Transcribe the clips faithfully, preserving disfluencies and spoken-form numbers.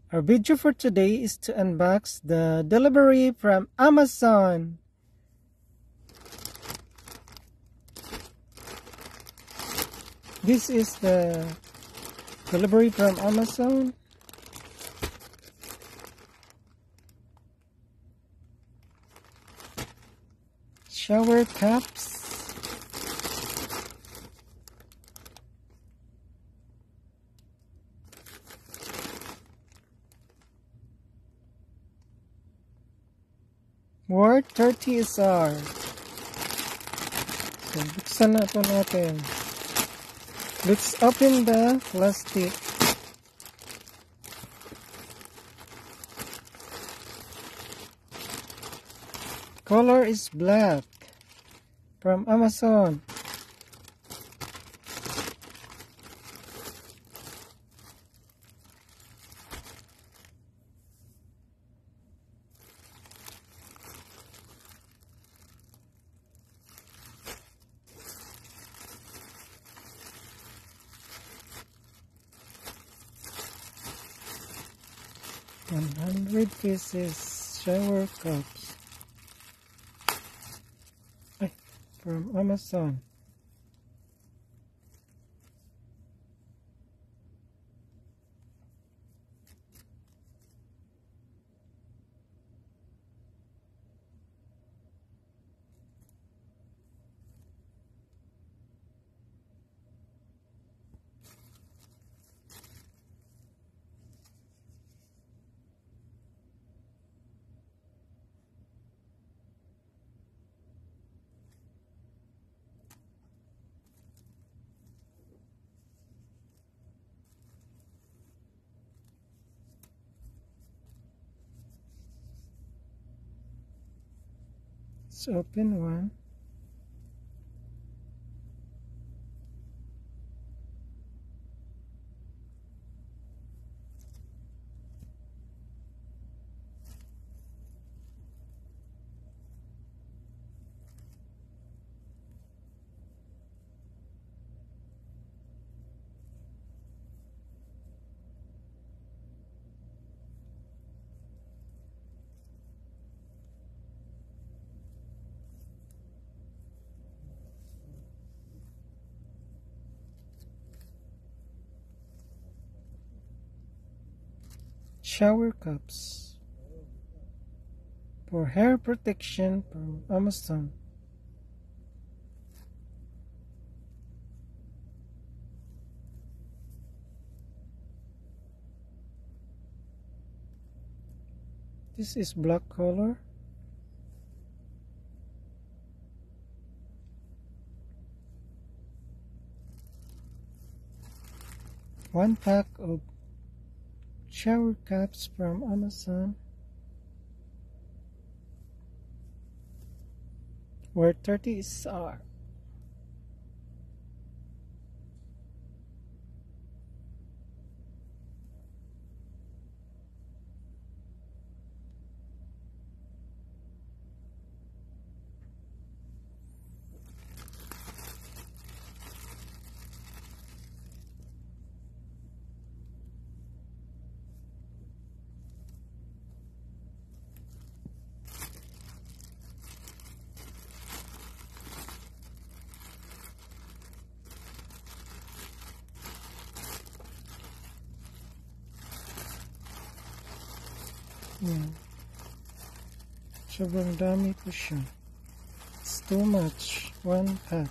Our video for today is to unbox the delivery from Amazon. This is the delivery from Amazon. Shower caps. Worth thirty S R. So, buksan na ito natin. Let's open the plastic. Color is black from Amazon. one hundred pieces shower cups. Ay, from Amazon. Let's open one. Shower cups for hair protection from Amazon. This is black color. One pack of shower caps from Amazon. Worth thirty S R. Yan. Sobrang dami po siya. It's too much. One pack.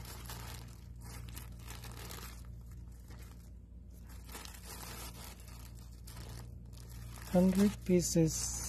Hundred pieces.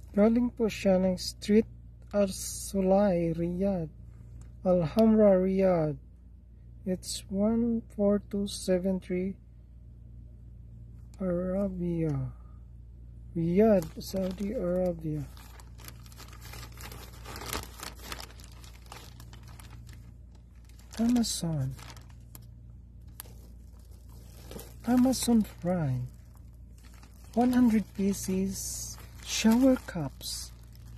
Galing po siya ng Street Arsulay, Riyadh. Alhambra, Riyadh. It's one four two seven three Arabia. Riyadh, Saudi Arabia. Amazon. Amazon Prime. one hundred pieces shower cups.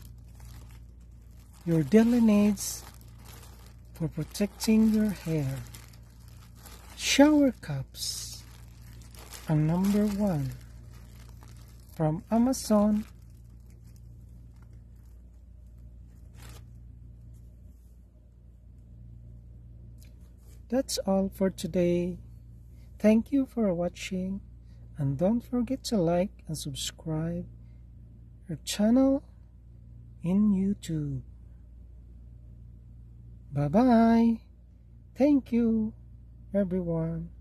Your daily needs for protecting your hair. Shower cups are number one from Amazon. That's all for today. Thank you for watching, and don't forget to like and subscribe our channel in YouTube. Bye bye. Thank you, everyone.